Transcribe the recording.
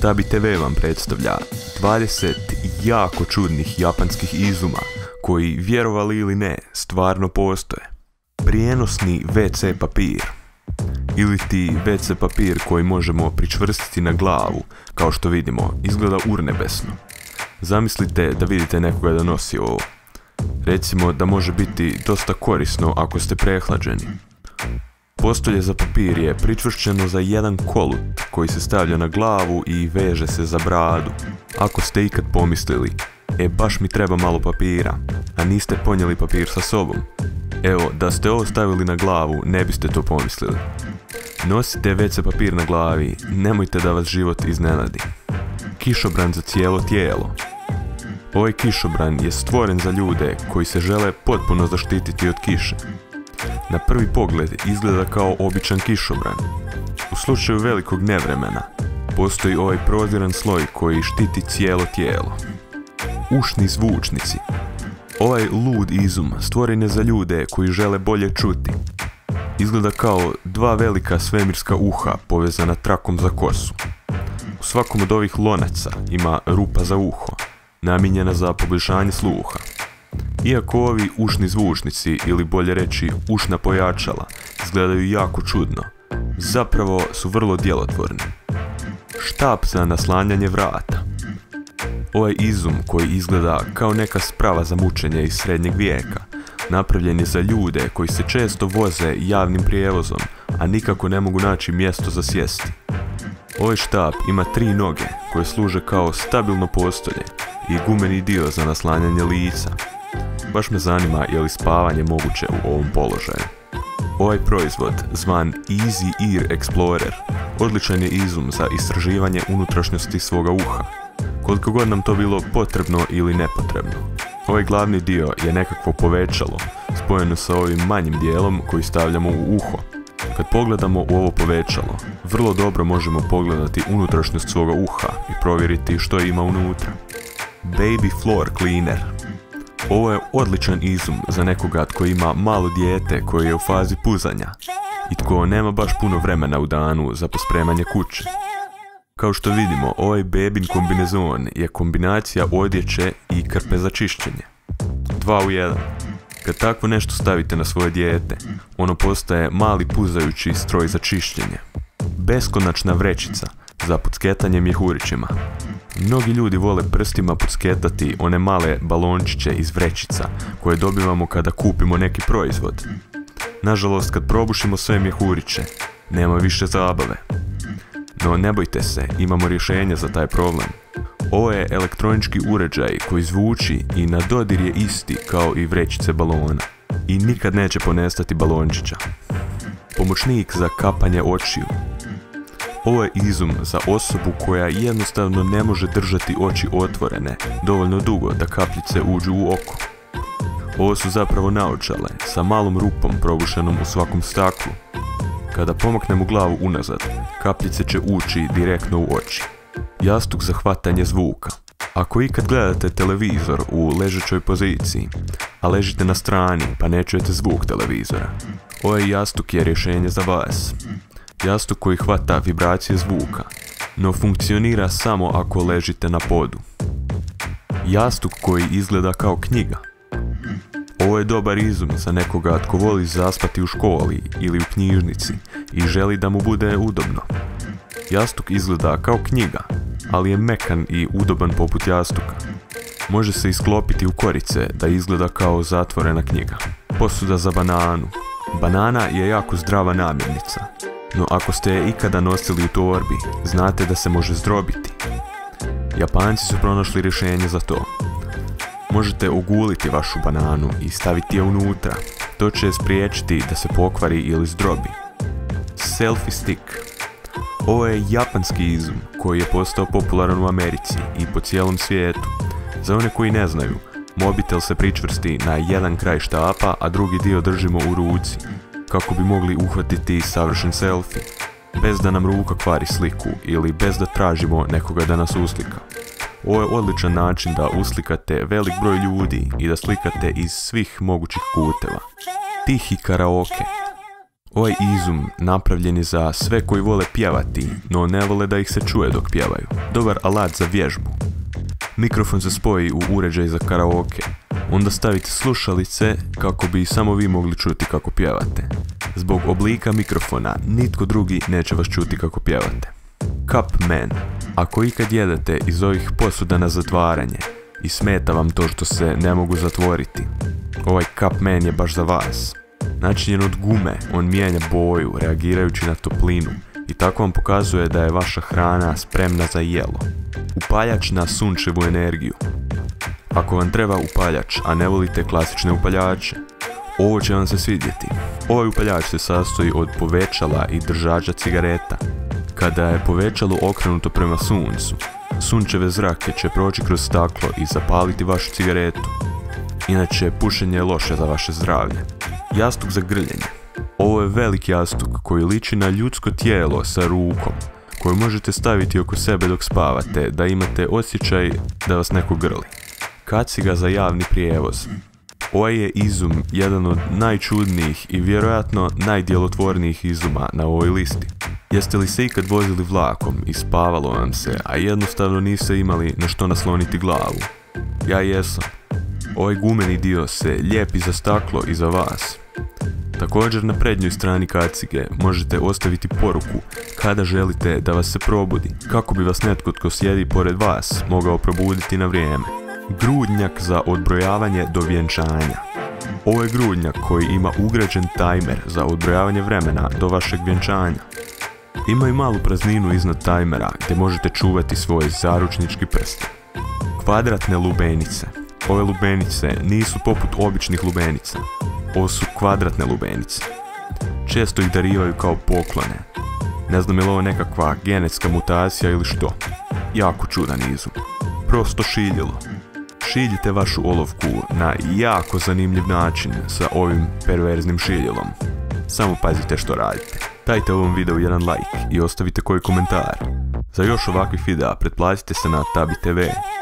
Tabi TV vam predstavlja 20 jako čudnih japanskih izuma koji, vjerovali ili ne, stvarno postoje. Prijenosni WC papir. Ili ti WC papir koji možemo pričvrstiti na glavu, kao što vidimo, izgleda urnebesno. Zamislite da vidite nekoga da nosi ovo. Recimo da može biti dosta korisno ako ste prehlađeni. Postolje za papir je pričvršćeno za jedan kolut koji se stavlja na glavu i veže se za bradu. Ako ste ikad pomislili, baš mi treba malo papira, a niste ponijeli papir sa sobom, evo, da ste ovo stavili na glavu, ne biste to pomislili. Nosite WC papir na glavi, nemojte da vas život iznenadi. Kišobran za cijelo tijelo. Ovaj kišobran je stvoren za ljude koji se žele potpuno zaštititi od kiše. Na prvi pogled izgleda kao običan kišobran. U slučaju velikog nevremena postoji ovaj prodiran sloj koji štiti cijelo tijelo. Ušni zvučnici. Ovaj lud izum stvoren je za ljude koji žele bolje čuti. Izgleda kao dva velika svemirska uha povezana trakom za kosu. U svakom od ovih lonaca ima rupa za uho, namijenjena za poboljšanje sluha. Iako ovi ušni zvučnici, ili bolje reći ušna pojačala, izgledaju jako čudno, zapravo su vrlo djelotvorni. Štap za naslanjanje vrata. Ovaj izum koji izgleda kao neka sprava za mučenje iz srednjeg vijeka, napravljen je za ljude koji se često voze javnim prijevozom, a nikako ne mogu naći mjesto za sjesti. Ovaj štap ima 3 noge koje služe kao stabilno postolje i gumeni dio za naslanjanje lica. Baš me zanima je li spavanje moguće u ovom položaju. Ovaj proizvod, zvan Easy Ear Explorer, odličan je izum za istraživanje unutrašnjosti svoga uha, koliko god nam to bilo potrebno ili nepotrebno. Ovaj glavni dio je nekakvo povećalo, spojeno sa ovim manjim dijelom koji stavljamo u uho. Kad pogledamo u ovo povećalo, vrlo dobro možemo pogledati unutrašnjost svoga uha i provjeriti što ima unutra. Baby Floor Cleaner. Ovo je odličan izum za nekoga tko ima malo dijete koje je u fazi puzanja i tko nema baš puno vremena u danu za pospremanje kuće. Kao što vidimo, ovaj bebin kombinezon je kombinacija odjeće i krpe za čišćenje. 2 u 1. Kad takvo nešto stavite na svoje dijete, ono postaje mali puzajući stroj za čišćenje. Beskonačna vrećica za pucketanje mjehurićima. Mnogi ljudi vole prstima pucketati one male balončiće iz vrećica koje dobivamo kada kupimo neki proizvod. Nažalost, kad probušimo sve mjehuriće, nema više zabave. No ne bojte se, imamo rješenje za taj problem. Ovo je elektronički uređaj koji zvuči i na dodir je isti kao i vrećice balona i nikad neće ponestati balončića. Pomoćnik za kapanje očiju. Ovo je izum za osobu koja jednostavno ne može držati oči otvorene dovoljno dugo da kapljice uđu u oko. Ovo su zapravo naočale sa malom rupom probušenom u svakom staklu. Kada pomaknemo glavu unazad, kapljice će ući direktno u oči. Jastuk za hvatanje zvuka. Ako ikad gledate televizor u ležećoj poziciji, a ležite na strani pa ne čujete zvuk televizora, ovaj jastuk je rješenje za vas. Jastuk koji hvata vibracije zvuka, no funkcionira samo ako ležite na podu. Jastuk koji izgleda kao knjiga. Ovo je dobar izum za nekoga tko voli zaspati u školi ili u knjižnici i želi da mu bude udobno. Jastuk izgleda kao knjiga, ali je mekan i udoban poput jastuka. Može se isklopiti u korice da izgleda kao zatvorena knjiga. Posuda za bananu. Banana je jako zdrava namirnica, no ako ste je ikada nosili u torbi, znate da se može zdrobiti. Japanci su pronašli rješenje za to. Možete oguliti vašu bananu i staviti je unutra. To će je spriječiti da se pokvari ili zdrobi. Selfie stick. Ovo je japanski izum koji je postao popularan u Americi i po cijelom svijetu. Za one koji ne znaju, mobitel se pričvrsti na jedan kraj štapa, a drugi dio držimo u ruci, kako bi mogli uhvatiti savršen selfie, bez da nam ruka kvari sliku ili bez da tražimo nekoga da nas uslika. Ovo je odličan način da uslikate velik broj ljudi i da slikate iz svih mogućih kuteva. Tihi karaoke. Ovaj izum napravljen je za sve koji vole pjevati, no ne vole da ih se čuje dok pjevaju. Dobar alat za vježbu. Mikrofon se spoji u uređaj za karaoke. Onda stavite slušalice kako bi samo vi mogli čuti kako pjevate. Zbog oblika mikrofona nitko drugi neće vas čuti kako pjevate. Cupman. Ako ikad jedete iz ovih posuda na zatvaranje i smeta vam to što se ne mogu zatvoriti, ovaj Cupman je baš za vas. Načinjen od gume, on mijenja boju reagirajući na toplinu i tako vam pokazuje da je vaša hrana spremna za jelo. Upaljač na sunčevu energiju. Ako vam treba upaljač, a ne volite klasične upaljače, ovo će vam se svidjeti. Ovaj upaljač se sastoji od povećala i držača cigareta. Kada je povećalo okrenuto prema suncu, sunčeve zrake će proći kroz staklo i zapaliti vašu cigaretu. Inače, pušenje je loše za vaše zdravlje. Jastuk za grljenje. Ovo je veliki jastuk koji liči na ljudsko tijelo sa rukom, koju možete staviti oko sebe dok spavate, da imate osjećaj da vas neko grli. Kaciga za javni prijevoz. Ovaj je izum jedan od najčudnijih i vjerojatno najdjelotvornijih izuma na ovoj listi. Jeste li se ikad vozili vlakom i spavalo vam se, a jednostavno niste imali na što nasloniti glavu? Ja jesam. Ovaj gumeni dio se lijepi za staklo i za vas. Također na prednjoj strani kacige možete ostaviti poruku kada želite da vas se probudi, kako bi vas netko tko sjedi pored vas mogao probuditi na vrijeme. Grudnjak za odbrojavanje do vjenčanja. Ovo je grudnjak koji ima ugrađen tajmer za odbrojavanje vremena do vašeg vjenčanja. Ima i malu prazninu iznad tajmera gdje možete čuvati svoj zaručnički prsten. Kvadratne lubenice. Ove lubenice nisu poput običnih lubenica. Ovo su kvadratne lubenice. Često ih darivaju kao poklone. Ne znam je li ovo nekakva genetska mutacija ili što. Jako čudan izum. Prosto šiljilo. Šiljite vašu olovku na jako zanimljiv način sa ovim perverznim šiljilom. Samo pazite što radite. Dajte ovom videu jedan like i ostavite koji komentar. Za još ovakvih videa pretplatite se na Tabi TV.